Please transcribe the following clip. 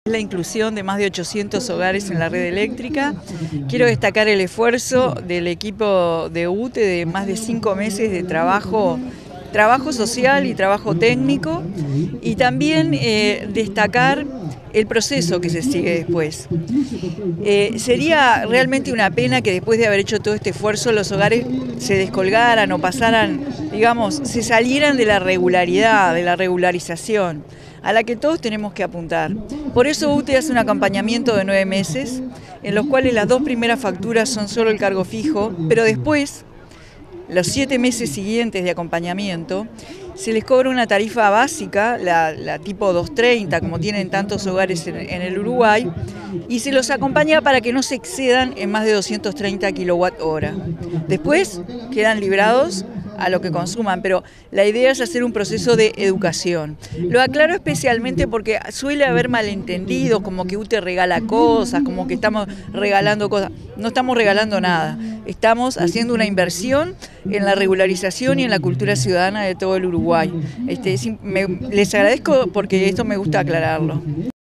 La inclusión de más de 800 hogares en la red eléctrica. Quiero destacar el esfuerzo del equipo de UTE de más de 5 meses de trabajo social y trabajo técnico, y también destacar el proceso que se sigue después. Sería realmente una pena que después de haber hecho todo este esfuerzo los hogares se descolgaran o pasaran, digamos, se salieran de la regularidad, de la regularización, a la que todos tenemos que apuntar. Por eso UTE hace un acompañamiento de 9 meses, en los cuales las 2 primeras facturas son solo el cargo fijo, pero después, los 7 meses siguientes de acompañamiento, se les cobra una tarifa básica, la tipo 230, como tienen tantos hogares en el Uruguay, y se los acompaña para que no se excedan en más de 230 kWh. Después quedan librados a lo que consuman, pero la idea es hacer un proceso de educación. Lo aclaro especialmente porque suele haber malentendidos, como que UTE regala cosas, como que estamos regalando cosas. No estamos regalando nada, estamos haciendo una inversión en la regularización y en la cultura ciudadana de todo el Uruguay. Les agradezco porque esto me gusta aclararlo.